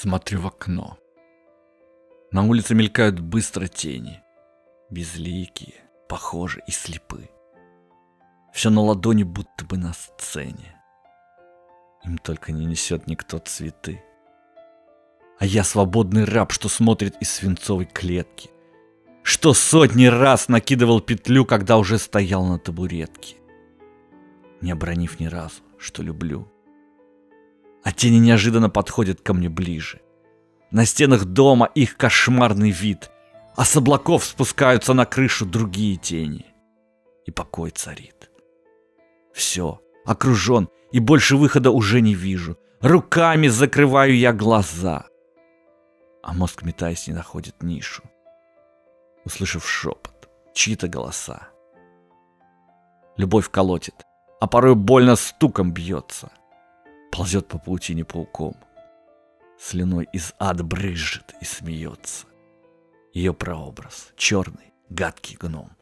Смотрю в окно. На улице мелькают быстро тени, безликие, похожи и слепы. Все на ладони, будто бы на сцене. Им только не несет никто цветы. А я свободный раб, что смотрит из свинцовой клетки, что сотни раз накидывал петлю, когда уже стоял на табуретке, не обронив ни разу, что люблю. А тени неожиданно подходят ко мне ближе. На стенах дома их кошмарный вид, а с облаков спускаются на крышу другие тени. И покой царит. Все, окружен, и больше выхода уже не вижу. Руками закрываю я глаза. А мозг, метаясь, не находит нишу, услышав шепот, чьи-то голоса. Любовь колотит, а порой больно стуком бьется. Ползет по паутине пауком. Слюной из ада брызжет и смеется. Ее прообраз — черный, гадкий гном.